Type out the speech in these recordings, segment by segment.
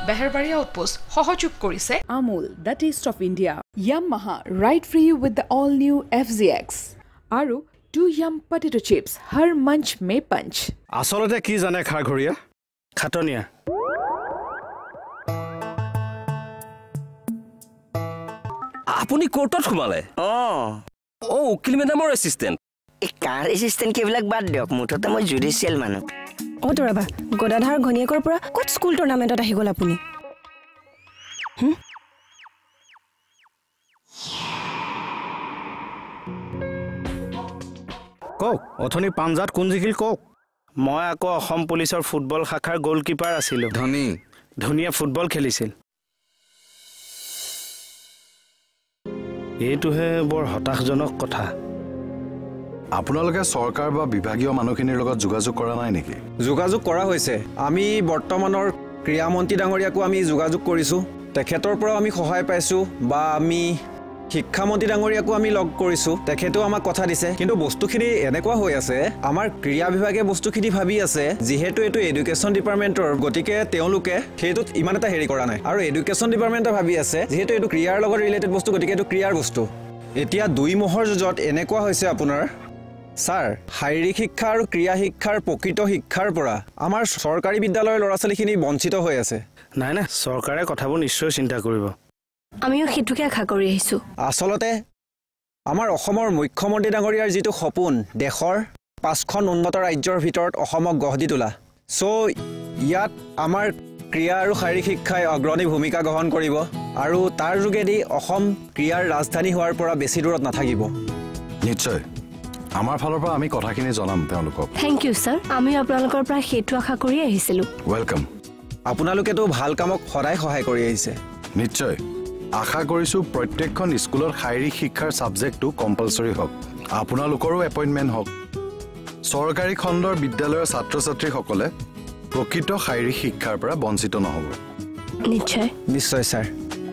বেহেৰবাৰী outpost সহযোগ কৰিছে Amul, the taste of India. Yamaha, ride free with the all-new FZX. Aru 2 Yum potato chips, har munch mein punch. আসলতে কি জানে খাৰঘৰীয়া খাটনিয়া আপুনি কোৰ্টত সোমালে ও উকিল মেডামৰ এসিস্টেন্ট এই কাৰ এসিস্টেন্ট কেবিলাক বাদ দিয়ক মুঠতে মই জুডিচিয়েল মানুহ তোৰাবা গদাধাৰ ঘনিয়েকৰ পৰা ক'ত স্কুল টুৰ্নামেন্টত আহি গ'ল আপুনি কক অথনি পাঞ্জাত কোন জিকিল কক মই আকৌ অসম পুলিচৰ ফুটবল শাখাৰ গোলকিপাৰ আছিলো ধুনীয়া ফুটবল খেলিছিল এইটোহে বৰ হতাশজনক কথা আপোনালোকে চৰকাৰ বা বিভাগীয় মানুহখিনিৰ লগত যোগাযোগ কৰা নাই নেকি যোগাযোগ কৰা হৈছে আমি বৰ্তমানৰ ক্ৰীড়া মন্ত্ৰী ডাঙৰীয়াকো আমি যোগাযোগ কৰিছো তেখেতৰ পৰা আমি সহায় পাইছো বা আমি শিক্ষা মন্ত্ৰী ডাঙৰীয়াকো আমি লগ কৰিছো তেখেতেও আমাক কথা দিছে কিন্তু বস্তুখিনি এনেকুৱা হৈ আছে আমাৰ ক্ৰীড়া বিভাগে বস্তুখিনি ভাবি আছে যেহেতু এটো এডুকেশ্যন ডিপাৰ্টমেন্টৰ গতিকে তেওঁলোকে হেতুত ইমান এটা হেৰি কৰা নাই আৰু এডুকেশ্যন ডিপাৰ্টমেন্টে ভাবি আছে যেহেতু এটো ক্ৰীড়াৰ লগত ৰিলেটেড বস্তু গতিকে এটো ক্ৰীড়াৰ বস্তু এতিয়া 2 মাহৰ যত এনেকুৱা হৈছে আপোনাৰ স্যাৰ শাৰীৰিক শিক্ষা আৰু ক্ৰীড়া শিক্ষাৰ প্ৰকৃত শিক্ষাৰ পৰা আমাৰ চৰকাৰী বিদ্যালয়ৰ ল'ৰা-ছোৱালীখিনি বঞ্চিত হৈ আছে নাই নাই চৰকাৰে কথাবোৰ নিশ্চয় চিন্তা কৰিব আমিও হিতুকে আশা কৰি আহিছো আসলতে আমাৰ অসমৰ মুখ্যমন্ত্ৰী ডাঙৰীয়াৰ যেটো সপোন দেশৰ 5খন উন্নত ৰাজ্যৰ ভিতৰত অসমক গঢ় তোলা সো ইয়াত আমাৰ ক্ৰীড়া আৰু শাৰীৰিক শিক্ষাই অগ্ৰণী ভূমিকা গ্ৰহণ কৰিব আৰু তাৰ যোগেদি অসম ক্ৰীড়াৰ ৰাজধানী হোৱাৰ পৰা বেছি দূৰত নাথাকিব নিশ্চয় আমাৰ ফালৰ পৰা আমি কথাখিনি জনাম তেওঁলোকক থ্যাংক ইউ স্যাৰ আমি আপোনালোকৰ পৰা হেতু আশা কৰি আহিছিলো ওয়েলকাম আপোনালোকেতো ভাল কামক সদায় সহায় কৰি আহিছে নিশ্চয় আশা কৰিছো প্ৰত্যেকখন স্কুলৰ শাৰীৰিক শিক্ষাৰ সাবজেক্টটো কম্পালসৰি হওক আপোনালোকৰো এপইন্টমেন্ট হওক চৰকাৰী খণ্ডৰ বিদ্যালয়ৰ ছাত্ৰ-ছাত্ৰীসকলে প্ৰকৃত শাৰীৰিক শিক্ষাৰ পৰা বঞ্চিত নহব নিশ্চয় নিশ্চয় স্যাৰ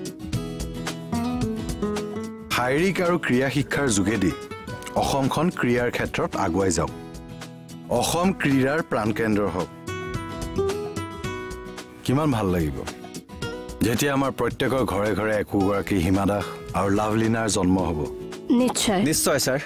শাৰীৰিক আৰু ক্ৰীড়া শিক্ষাৰ যোগেদি অসমখন ক্ৰীড়াৰ ক্ষেত্ৰত আগুৱাই যাওক অসম ক্ৰীড়াৰ প্ৰাণকেন্দ্ৰ হওক কিমান ভাল লাগিব যেতিয়া আমাৰ প্ৰত্যেকৰ ঘৰে ঘৰে একোগৰাকী হিমা দাস আৰু লাভলিনাৰ জন্ম হ'ব নিশ্চয় নিশ্চয় স্যাৰ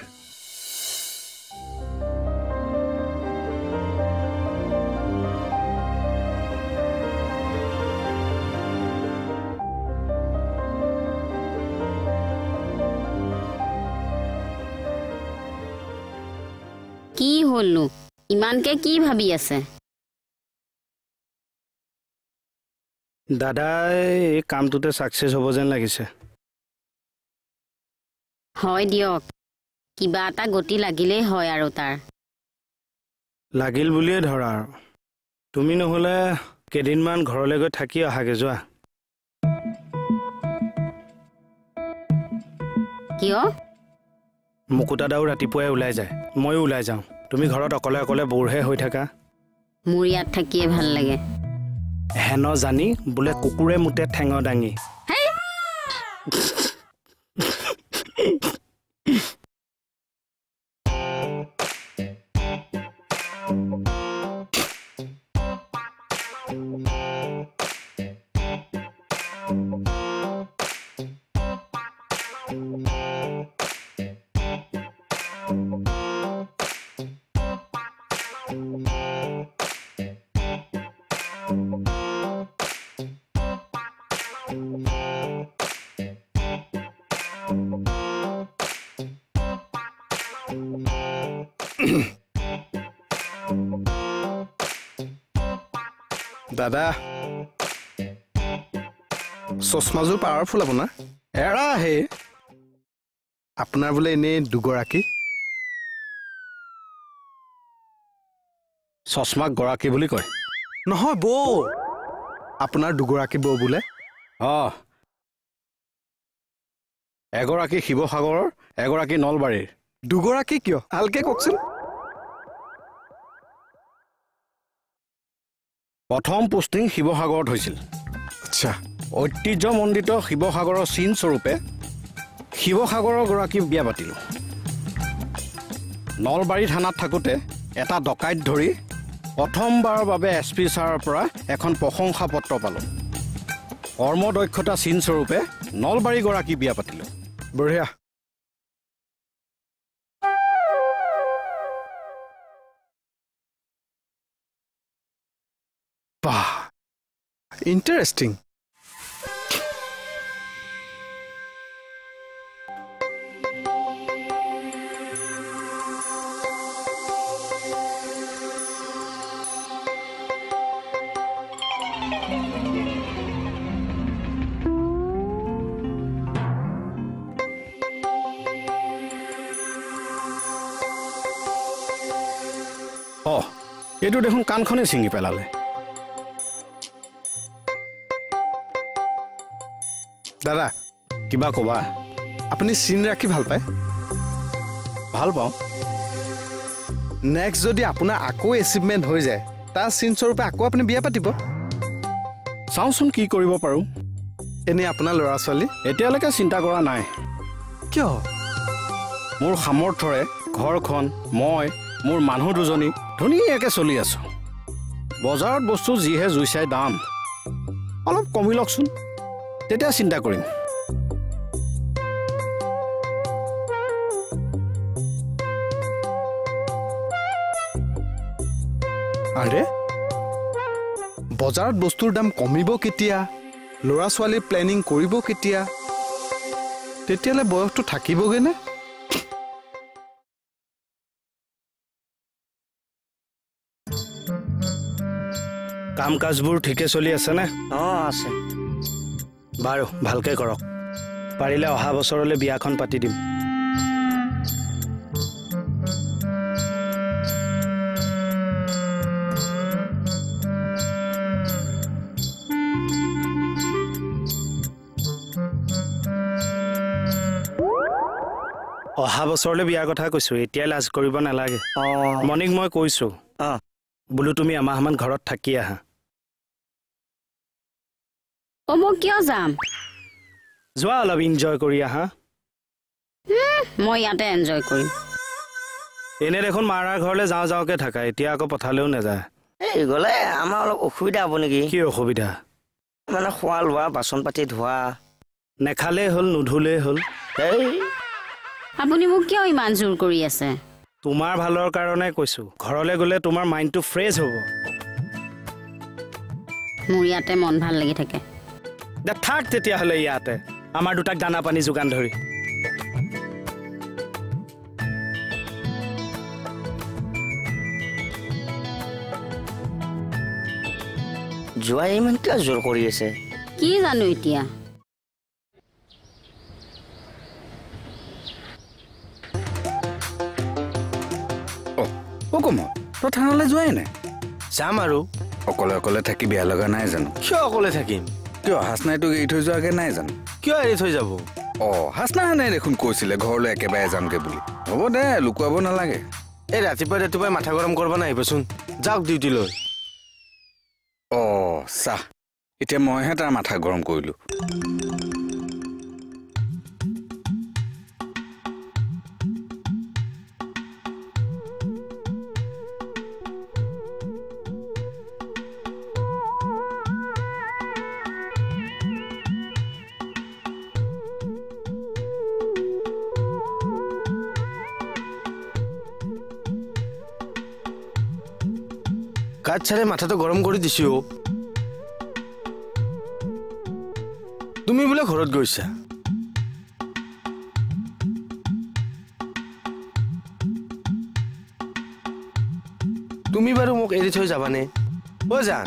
কি হলনো ইমানকে কি ভাবি আছে দাদাই এই কামটোতে সাকসেস হ'ব যেন লাগিছে হয় দিয়ক কিবা এটা গতি লাগিলেই হয় আৰু তাৰ লাগিল বুলিয়ে ধৰা আৰু তুমি নহলে কেদিনমান ঘৰলৈ গৈ থাকি আহাগে যোৱা কিয় মুকুতাদাও ৰাতিপুৱাই ওলাই যায় ময়ো ওলাই যাওঁ তুমি ঘৰত অকলে অকলে বোৰহে হৈ থাকা মোৰ ইয়াত থাকিয়ে ভাল লাগে হেন জানি বোলে কুকুৰে মুতে ঠেঙ দাঙি দাদা চশমাযোৰ পাৱাৰফুল আপোনাৰ এৰা হে আপোনাৰ বোলে এনেই দুগৰাকী চশমাক গৰাকী বুলি কয় নহয় বৌ আপোনাৰ দুগৰাকী বৌ বোলে এগৰাকী শিৱসাগৰৰ এগৰাকী নলবাৰীৰ দুগৰাকী কিয় ভালকে কওকচোন প্ৰথম পোষ্টিং শিৱসাগৰত হৈছিল আচ্ছা ঐতিহ্যমণ্ডিত শিৱসাগৰৰ চিন স্বৰূপে শিৱসাগৰৰ গৰাকী বিয়া পাতিলোঁ নলবাৰী থানাত থাকোঁতে এটা ডকাইত ধৰি প্ৰথমবাৰৰ বাবে এছ পি ছাৰৰ পৰা এখন প্ৰশংসা পত্ৰ পালোঁ কৰ্মদক্ষতা চিন স্বৰূপে নলবাৰীগৰাকী বিয়া পাতিলোঁ। বঢ়িয়া। বাহ, ইণ্টাৰেষ্টিং। এইটো দেখোন কাণখনে ছিঙি পেলালে। দাদা, কিবা ক'বা? আপুনি চিন ৰাখি ভাল পায়? ভাল পাওঁ। নেক্সট যদি আপোনাৰ আকৌ এচিভমেণ্ট হৈ যায়, তাৰ চিন স্বৰূপে আকৌ আপুনি বিয়া পাতিব। চাওঁচোন কি কৰিব পাৰোঁ। এনেই আপোনাৰ ল'ৰা ছোৱালী? এতিয়ালৈকে চিন্তা কৰা নাই। কিয়? মোৰ সামৰ্থৰে ঘৰখন, মই, মোৰ মানুহ দুজনী ধুনীয়াকৈ চলি আছোঁ। বজাৰত বস্তু যিহে জুই চাই দাম, অলপ কমি লওকচোন, তেতিয়া চিন্তা কৰিম। আৰে, বজাৰত বস্তুৰ দাম কমিব কেতিয়া? ল'ৰা ছোৱালীৰ প্লেনিং কৰিব কেতিয়া? তেতিয়ালৈ বয়সটো থাকিবগৈনে? কাম কাজবোৰ ঠিকে চলি আছেনে? আছে। বাৰু, ভালকৈ কৰক। পাৰিলে অহা বছৰলৈ বিয়াখন পাতি দিম। অহা বছৰলৈ বিয়াৰ কথা কৈছোঁ, এতিয়াই লাজ কৰিব নালাগে। মণিক মই কৈছোঁ বোলো তুমি এমাহমান ঘৰত থাকি আহা। মই কিয় যাম? যোৱা, অলপ এনজয় কৰি আহা। মই ইয়াতে এনজয় কৰিম। এনে দেখোন মাৰাৰ ঘৰলৈ যাওঁ যাওঁকৈ থাকা, এতিয়া আকৌ পঠালেও নাযায়। এই গ'লে আমাৰ অলপ অসুবিধা হ'ব নেকি? কি অসুবিধা? মানে খোৱা লোৱা, বাচন পাতি ধোৱা। নেখালেই হ'ল, নুধুলেই হ'ল। আপুনি মোক কিয় ইমান জোৰ কৰি আছে? তোমাৰ ভালৰ কাৰণে কৈছোঁ। ঘৰলৈ গ'লে তোমাৰ মাইণ্ডটো ফ্ৰেছ হ'ব। মোৰ ইয়াতে মন ভাল লাগি থাকে। থাক তেতিয়াহ'লে ইয়াতে, আমাৰ দুটাক দানা পানী যোগান ধৰি। যোৱাই ইমান কিয় জোৰ কৰি আছে? কি জানো এতিয়া। কমল, তই থানালৈ যোৱাই নাই? যাম আৰু। অকলে অকলে থাকি বেয়া লগা নাই জানো? কিয় অকলে থাকিম? কিয় হাসনাইটোক এৰি থৈ যোৱাগে নাই জানো? কিয় এৰি থৈ যাব? হাসনাই দেখোন কৈছিলে ঘৰলৈ একেবাৰে যামগে বুলি। হ'ব দে, লুকুৱাব নালাগে। এই ৰাতিপুৱাই মাথা গৰম কৰিব নাহিবচোন, যাওক ডিউটিলৈ। চাহ, এতিয়া মইহে তাৰ মাথা গৰম কৰিলোঁ। কাজ ছাড়ে মাথাটো গৰম কৰি দিছো। তুমি বোলে ঘৰত গৈছা? তুমি বাৰু মোক এৰি থৈ যাবানে? জান,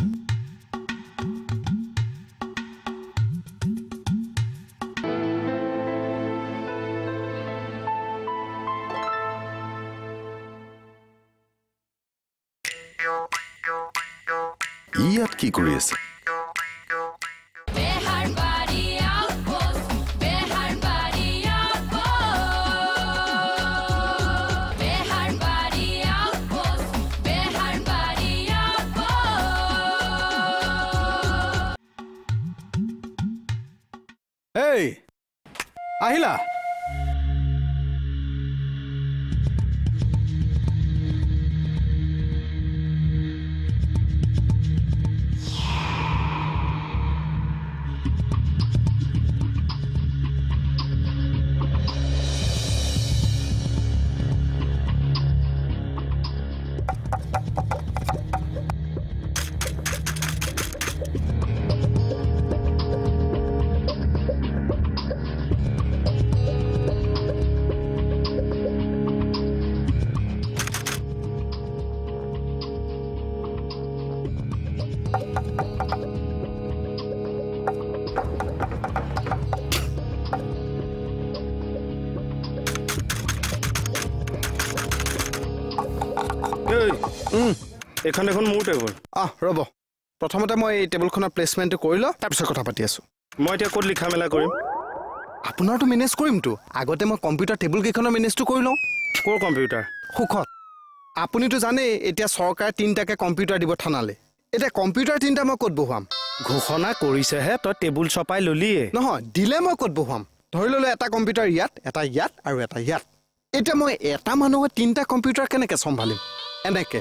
ইয়াত কি কৰি আছে? এই আহিলা? এখন দেখোন মোৰ টেবুল ৰ'ব প্ৰথমতে মই এই টেবুলখনৰ প্লেচমেণ্টটো কৰি লওঁ তাৰপিছত কথা পাতি আছোঁ মই এতিয়া ক'ত লিখা মেলা কৰিম আপোনাৰতো মেনেজ কৰিমতো আগতে মই কম্পিউটাৰ টেবুলকেইখনৰ মেনেজটো কৰি লওঁ ক'ৰ কম্পিউটাৰ সুখত আপুনিতো জানেই এতিয়া চৰকাৰে 3টাকে কম্পিউটাৰ দিব থানালে এতিয়া কম্পিউটাৰ 3টা মই ক'ত বহুৱাম ঘোষণা কৰিছেহে তই টেবুল চপাই ললিয়ে নহয় দিলে মই ক'ত বহুৱাম ধৰি ল'লে এটা কম্পিউটাৰ ইয়াত এটা ইয়াত আৰু এটা ইয়াত এতিয়া মই এটা মানুহৰ 3টা কম্পিউটাৰ কেনেকৈ চম্ভালিম এনেকৈ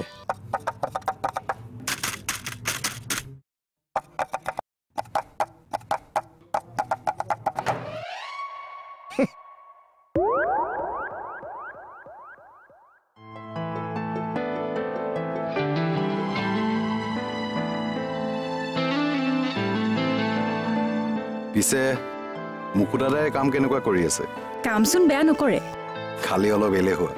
পিছে মুকুতাদাই কাম কেনেকুৱা কৰি আছে কামচোন বেয়া নকৰে খালি অলপ এলেহুৱা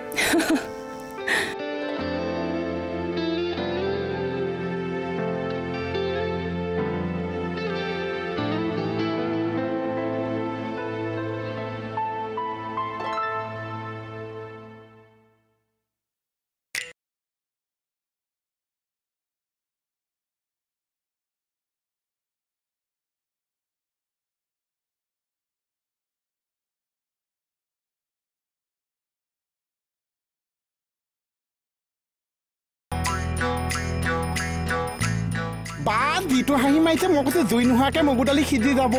বাদ যিটো হাঁহি মাৰিছে মই কৈছো জুই নোহোৱাকে মগু দালি সিজি যাব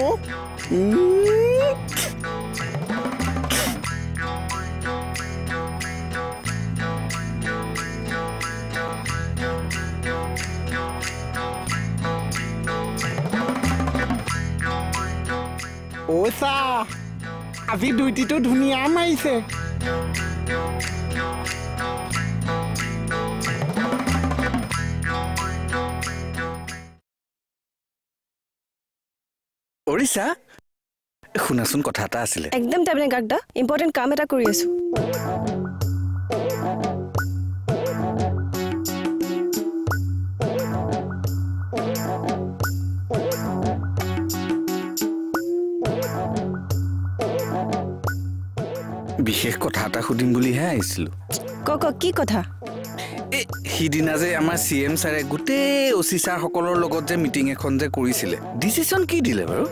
অ' চা আজি দুইটিটো ধুনীয়া মাৰিছে অৰিছা শুনাচোন কথা এটা আছিলে একদম টাইম নাই গাগদা ইম্পৰ্টেণ্ট কাম এটা কৰি আছো বিশেষ কথা এটা সুধিম বুলিহে আহিছিলো ক কি কথা সিদিনা যে আমাৰ CM ছাৰে গোটেই OC ছাৰসকলৰ লগত যে মিটিং এখন যে কৰিছিলে ডিচিশ্যন কি দিলে বাৰু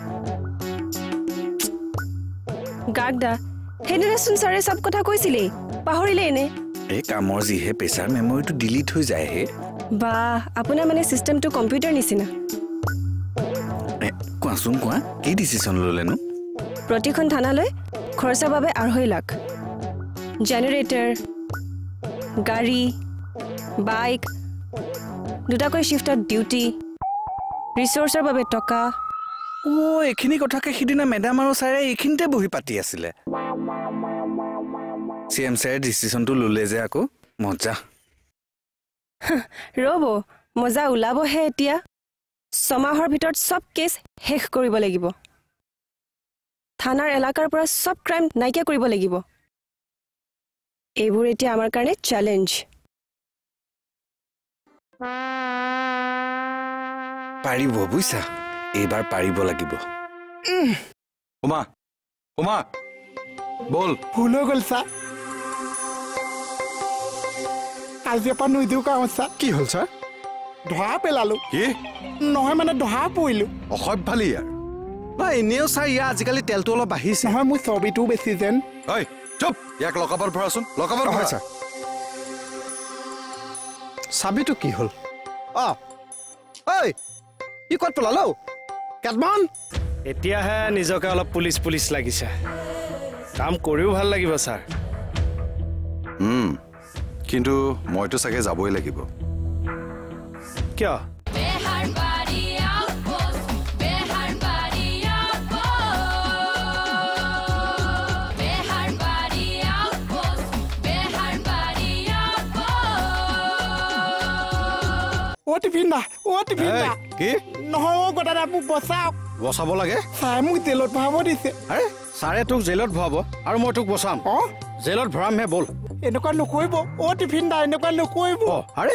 গাগদা হেনেচোন ছাৰে সব কথা কৈছিলে পাহৰিলে এনে এই কামৰ যিহে প্ৰেছাৰ মেমৰিটো ডিলিট হৈ যায় হে বা আপোনাৰ মানে সিস্টেমটো কম্পিউটাৰ নিচিনা কোৱাচোন কোৱা কি ডিচিশ্যন ললেনো প্ৰতিখন থানালৈ খৰচৰ বাবে 2.5 লাখ জেনাৰেটৰ গাড়ী বাইক দুটাকৈ শিফটত ডিউটি ৰিসোৰ্সৰ বাবে টকা এখিনি কথাকে সিদিনা মেডাম আৰু ছাৰে এইখিনিতে বহি পাতি আছিলে CM ছাৰে ডিচিশ্যনটো ললে যে আকৌ মজা ৰব মজা ওলাবহে এতিয়া 6 মাহৰ ভিতৰত সব কেছ শেষ কৰিব লাগিব থানাৰ এলেকাৰ পৰা সব ক্ৰাইম নাইকিয়া কৰিব লাগিব এইবোৰ এতিয়া আমাৰ কাৰণে চ্যালেঞ্জ পাৰিব বুইছা এইবাৰ পাৰিব লাগিব উমা উমা বল ভুল হৈ গ'ল ছাৰ আজিৰ পৰা নুজু কাম ছাৰ কি হ'ল ছাৰ ধৰা পেলালো কি নহয় মানে ধৰা পৰিলো অসভ্যালি ইয়াৰ এনেও ছাৰ ইয়াৰ আজিকালি তেলটো অলপ বাঢ়িছে নহয় মোৰ ছবিটোও বেছি যেন ঐ চুপ ইয়াক লকাপত ভৰাচোন লকাপত ভৰা ছাৰ চাবিটো কি হ'ল ঐ ই ক'ত পলালো কেটমন এতিয়াহে নিজকে অলপ পুলিচ লাগিছে কাম কৰিও ভাল লাগিব ছাৰ কিন্তু মইতো চাগে যাবই লাগিব কিয় কি নহয় গদাদা মোক বচাওক বচাব লাগে ছাৰে মোক জেলত ভৰাব দিছে আৰে ছাৰে তোক জেলত ভৰাব আৰু মই তোক বচাম জেলত ভৰামহে বল এনেকুৱা নকৰিব টিফিন দা এনেকুৱা নকৰিব আৰে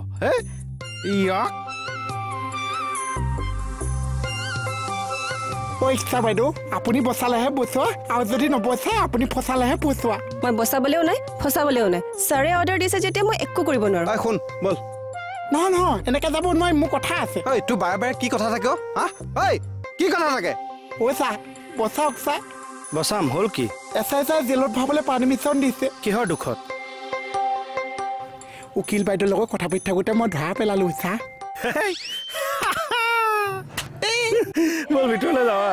ইয়াক ঐ ইচ্ছা বাইদেউ আপুনি বচালেহে বচোৱা আৰু যদি নবচাই আপুনি ফচালেহে ফচোৱা মই বচাবলেও নাই ফচাবলেও নাই ছাৰে অৰ্ডাৰ দিছে যেতিয়া মই একো কৰিব নোৱাৰো শুন বল নহয় নহয় এনেকে যাব নোৱাৰি মোৰ কথা আছে ঐ তোৰ বাৰে বাৰে কি কথা থাকে হা ঐ কি কথা থাকে ঐ ছাৰ বচাওক ছাৰ বচাম হ'ল কি এছাই ছাৰ জেলত ভৰাবলৈ পাৰ্মিশ্যন দিছে কিহৰ দুখত উকিল বাইদেউৰ লগত কথা পাতি থাকোঁতে মই ধৰা পেলালো ছাৰ বল ভিতৰলৈ যাবা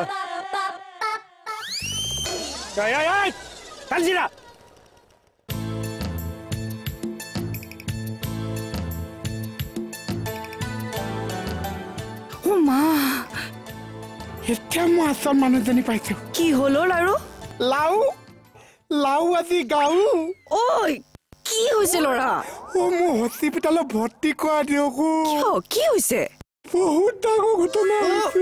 মা এতিয়া মই আচল মানুহজনী পাইছো কি হ'ল আৰু লাও লাও আজি গাও ঐ কি হৈছে ল'ৰা মোৰ হস্পিটেলত ভৰ্তি কৰা দিয়ক কি হৈছে বহুত ডাঙৰ ঘটনা হৈছে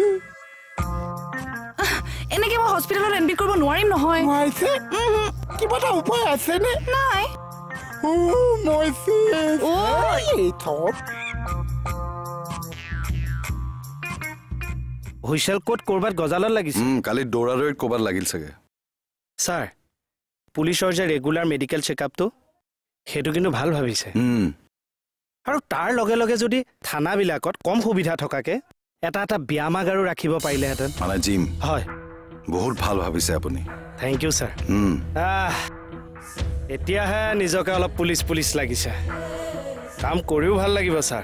এনেকে মই হস্পিটেলত এডমিট কৰিব নোৱাৰিম নহয় নোৱাৰিছে কিবা এটা উপায় আছেনে নাই মই হুইচেল কোট কৰবাত গজালত লাগিছে কালি দৌৰাদৌৰিত ক'ৰবাত লাগিল চাগে ছাৰ পুলিচৰ যে ৰেগুলাৰ মেডিকেল চেকআপটো সেইটো কিন্তু ভাল ভাবিছে আৰু তাৰ লগে লগে যদি থানাবিলাকত কম সুবিধা থকাকে এটা এটা ব্যায়ামাগাৰো ৰাখিব পাৰিলেহেঁতেন মানে জিম হয় বহুত ভাল ভাবিছে আপুনি থেংক ইউ ছাৰ এতিয়াহে নিজকে অলপ পুলিচ পুলিচ লাগিছে কাম কৰিও ভাল লাগিব ছাৰ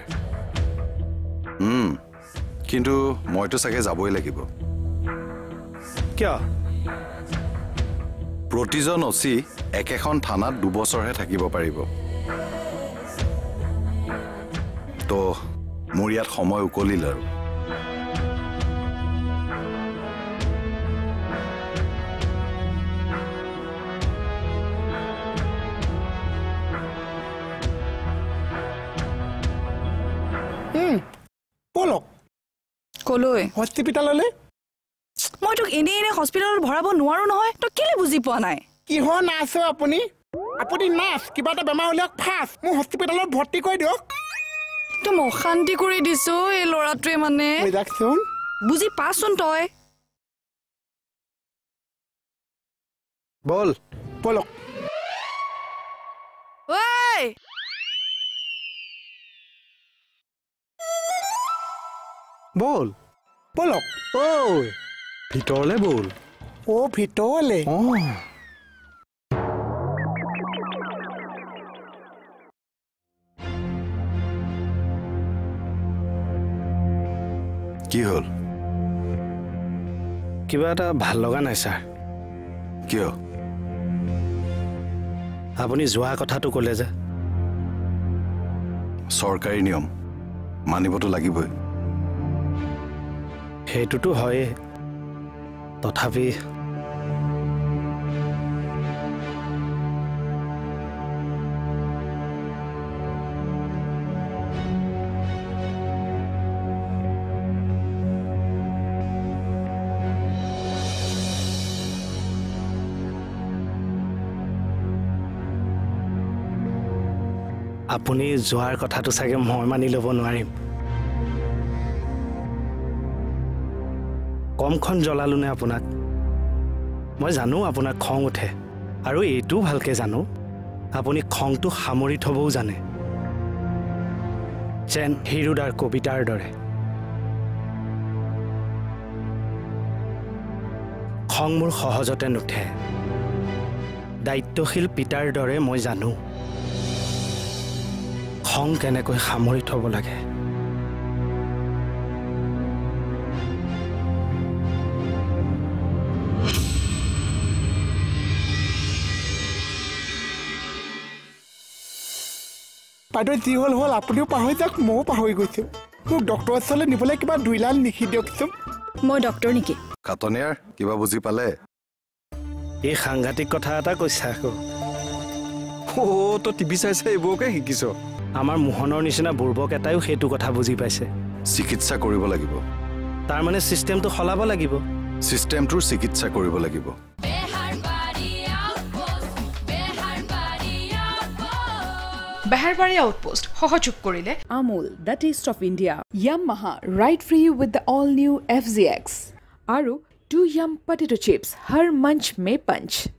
কিন্তু মইতো চাগে যাবই লাগিব কিয় প্ৰতিজন অচি একেখন থানাত 2 বছৰহে থাকিব পাৰিব তো মোৰ ইয়াত সময় উকলিল আৰু বলক কলৈ হস্পিটেললৈ মই তোক এনে এনে হস্পিটেলত ভৰাব নোৱাৰো নহয় তই কেলে বুজি পোৱা নাই কিহৰ নাৰ্ছ আপুনি আপুনি নাৰ্ছ কিবা এটা বেমাৰ হ'লে ফাৰ্ষ্ট মোৰ হস্পিটেলত ভৰ্তি কৰি দিয়ক তই অশান্তি কৰি দিছো এই ল'ৰাটোৱে মানে বুজি পাচোন তই বল বলক ঐ বল বলক ঐ ভিতৰলৈ বল ভিতৰলৈ কি হ'ল কিবা এটা ভাল লগা নাই ছাৰ কিয় আপুনি যোৱা কথাটো ক'লে যে চৰকাৰী নিয়ম মানিবতো লাগিবই সেইটোতো হয়ে তথাপি আপুনি যোৱাৰ কথাটো চাগে মই মানি ল'ব নোৱাৰিম কমখন জ্বলালো নে আপোনাক মই জানো আপোনাক খং উঠে আৰু এইটো ভালকে জানো আপুনি খংটো সামৰি থবও জানে যেন হিৰুদাৰ কবিতাৰ দৰে খং মোৰ সহজতে নুঠে দায়িত্বশীল পিতাৰ দৰে মই জানো খং কেনেকৈ সামৰি থব লাগে বাইদেউ যি হ'ল হ'ল আপুনিও পাহৰি যাওক ময়ো পাহৰি গৈছোঁ মোক ডক্টৰৰ ওচৰলৈ নিবলৈ কিবা 2 লাখ লিখি দিয়কচোন মই ডক্টৰ নেকি কাটনিয়াৰ কিবা বুজি পালে এই সাংঘাতিক কথা এটা কৈছা আকৌ তই টিভি চাইছে এইবোৰকে শিকিছ আমাৰ মোহনৰ নিচিনা বুৰ্বক এটাইও সেইটো কথা বুজি পাইছে চিকিৎসা কৰিব লাগিব তাৰ মানে চিষ্টেমটো সলাব লাগিব চিষ্টেমটোৰ চিকিৎসা কৰিব লাগিব বেহাৰবাৰী আউটপোষ্ট সহযোগ কৰিলে Amul, the taste of India. Yamaha, ride free with the all-new FZX. Aru 2 yum potato chips, हर मंच में पंच।